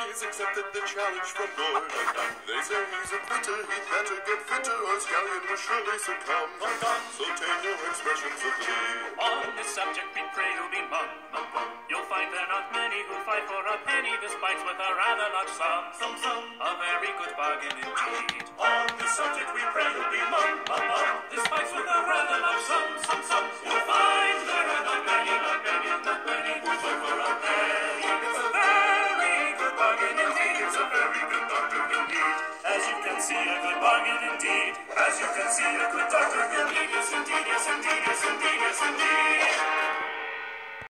he's accepted the challenge from Gord. They say he's a quitter, he'd better get fitter, or Scallion will surely succumb. So tame your expressions of glee. On this subject we pray you'll be mum. You'll find there not many who fight for a penny. This bites with a rather large sum. A very good bargain indeed. On this subject we pray you'll be mum. This bites with a rather large sum. You'll find there are not many who fight for a penny. It's a very good bargain indeed. It's a very good doctor indeed. As you can see, a good bargain indeed. As you can see, a good doctor indeed. Yes, indeed, yes, indeed, yes, indeed, yes, indeed.